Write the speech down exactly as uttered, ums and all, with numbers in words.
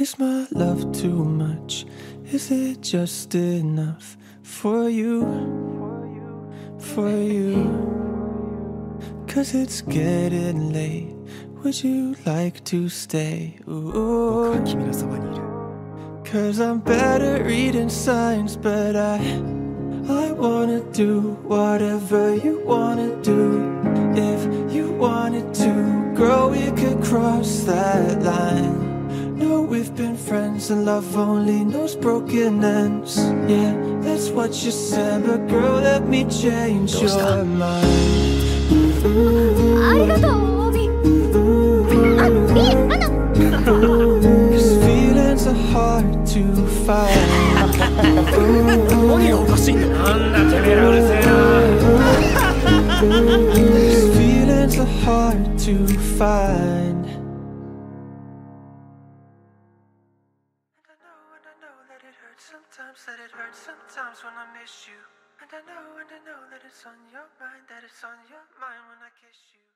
Is my love too much? Is it just enough for you? For you? Cause it's getting late. Would you like to stay? Ooh. Cause I'm bad at reading signs, but I I wanna do whatever you wanna do. If you wanted to, girl, we could cross that line. No, we've been friends and love only knows broken ends. Yeah, that's what you said, but girl, let me change your mind. Cause feelings are hard to find. Cause feelings are hard to find. Sometimes that it hurts, sometimes when I miss you. And I know, and I know that it's on your mind, that it's on your mind when I kiss you.